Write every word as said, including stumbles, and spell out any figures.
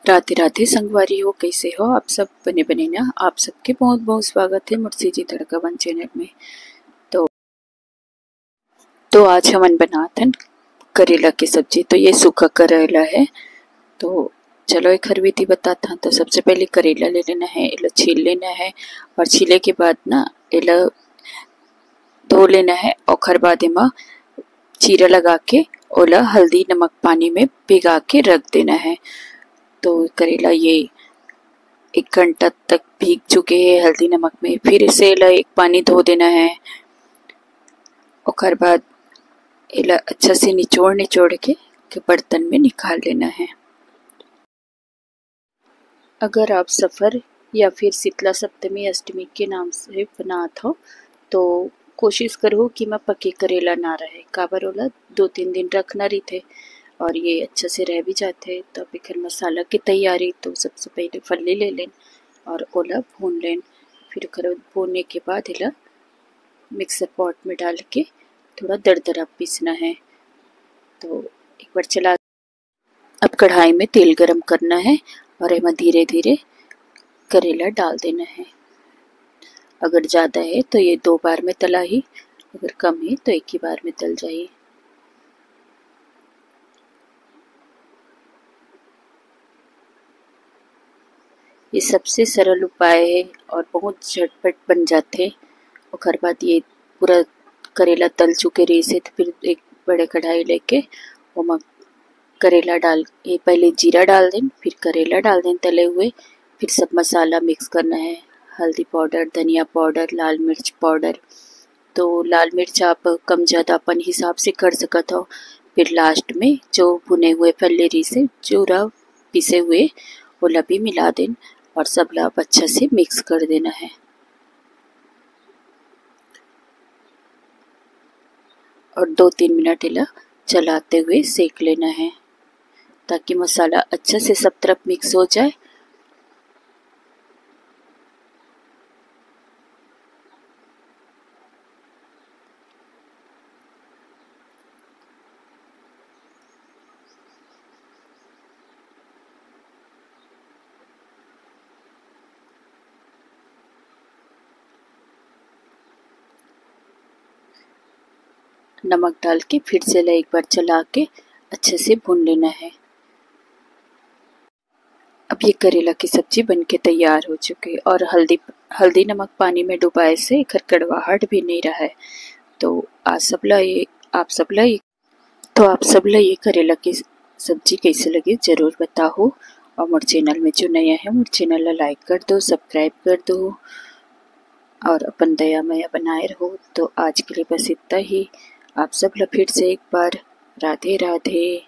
राधे राधे संगवारी हो, कैसे हो आप सब? बने बने ना, आप सबके बहुत बहुत स्वागत है मुर्सी जी तड़का वन चैनल में। तो तो आज हमन बनाथन करेला की सब्जी। तो ये सूखा करेला है। तो चलो एक हर विधि बताता। तो सबसे पहले करेला ले लेना है, इला छील लेना है और छीले के बाद ना इला धो लेना है। और बाद एमा चीरा लगा के ओला हल्दी नमक पानी में भिगा के रख देना है। तो करेला ये एक घंटा तक भीग चुके हैं हल्दी नमक में। फिर इसे इला एक पानी धो देना है। और बाद इला अच्छा से निचोड़ निचोड़ के, के बर्तन में निकाल लेना है। अगर आप सफ़र या फिर शीतला सप्तमी अष्टमी के नाम से बनात हो तो कोशिश करो कि मैं पके करेला ना रहे। काबर ओला दो तीन दिन रखना रही थे और ये अच्छा से रह भी जाते। तो फिर मसाला की तैयारी। तो सबसे पहले फल्ली ले लें और ओला भून लें। फिर भूनने के बाद इला मिक्सर पॉट में डाल के थोड़ा दरदरा पीसना है। तो एक बार चला। अब कढ़ाई में तेल गरम करना है और इसमें धीरे धीरे करेला डाल देना है। अगर ज़्यादा है तो ये दो बार में तला ही, अगर कम है तो एक ही बार में तल जाए। ये सबसे सरल उपाय है और बहुत झटपट बन जाते। और बाद ये पूरा करेला तल चुके रही से तो फिर एक बड़े कढ़ाई लेके वो करेला डाल, ये पहले जीरा डाल दें, फिर करेला डाल दें तले हुए। फिर सब मसाला मिक्स करना है, हल्दी पाउडर, धनिया पाउडर, लाल मिर्च पाउडर। तो लाल मिर्च आप कम ज़्यादा अपन हिसाब से कर सकते हो। फिर लास्ट में जो भुने हुए फल्लेरी से चूरा पिसे हुए वो भी मिला दें और सब लाभ अच्छा से मिक्स कर देना है। और दो तीन मिनट इला चलाते हुए सेक लेना है ताकि मसाला अच्छा से सब तरफ मिक्स हो जाए। नमक डाल के फिर से एक बार चला के अच्छे से भून लेना है। अब ये करेला की सब्जी बनके तैयार हो चुकी है और हल्दी हल्दी नमक पानी में डुबाए से खड़खड़ाहट भी नहीं रहा है। तो आज सबला ये आप सबला ये तो आप सबला ये करेला की सब्जी कैसे लगी जरूर बताओ। और मोर चैनल में जो नया है मोर चैनल ला लाइक कर दो, सब्सक्राइब कर दो और अपन दया मया बनाए रहो। तो आज के लिए बस इतना ही। आप सब ला फिर से एक बार राधे राधे।